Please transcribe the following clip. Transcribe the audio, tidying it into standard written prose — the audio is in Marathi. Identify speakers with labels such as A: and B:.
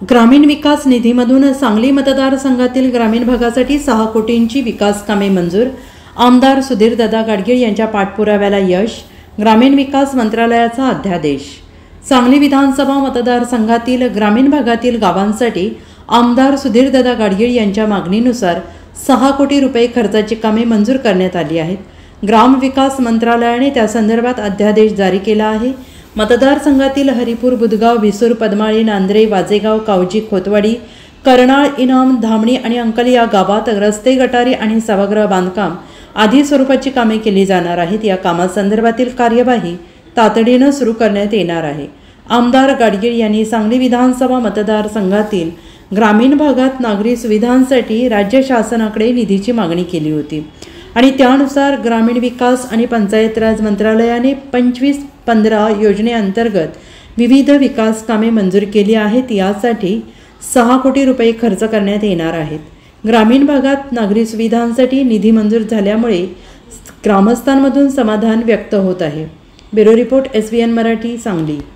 A: ग्रामीण विकास निधीमधून सांगली मतदारसंघातील ग्रामीण भागासाठी 6 कोटींची विकास कामे मंजूर। आमदार सुधीरदादा गाडगीळ यांच्या पाठपुराव्याला यश। ग्रामीण विकास मंत्रालयाचा अध्यादेश। सांगली विधानसभा मतदारसंघातील ग्रामीण भागातील गावांसाठी आमदार सुधीरदादा गाडगीळ यांच्या मागणीनुसार 6 कोटी रुपये खर्चाची कामे मंजूर करण्यात आली आहेत। ग्रामविकास मंत्रालयाने त्या संदर्भात अध्यादेश जारी केला आहे। मतदारसंघातील हरिपूर, बुधगाव, विसूर, पद्माळी, नांद्रे, वाजेगाव, कावजी, खोतवाडी, करनाळ, इनाम, धामणी आणि अंकल या गावात रस्ते, गटारी आणि सभागृह बांधकाम आदी स्वरूपाची कामे केली जाणार आहेत। या कामासंदर्भातील कार्यवाही तातडीने सुरू करण्यात येणार आहे। आमदार गाडगीळ यांनी सांगली विधानसभा मतदारसंघातील ग्रामीण भागात नागरी सुविधांसाठी राज्य शासनाकडे निधीची मागणी केली होती आणि त्यानुसार ग्रामीण विकास आणि पंचायत राज मंत्रालयाने 25-15 योजनेअंतर्गत विविध विकास कामे मंजूर केली आहेत। यासाठी 6 कोटी रुपये खर्च करण्यात येणार आहेत। ग्रामीण भागात नागरी सुविधांसाठी निधी मंजूर झाल्यामुळे ग्रामस्थांमधून समाधान व्यक्त होत आहे। Bureau report SVN Marathi, Sangli.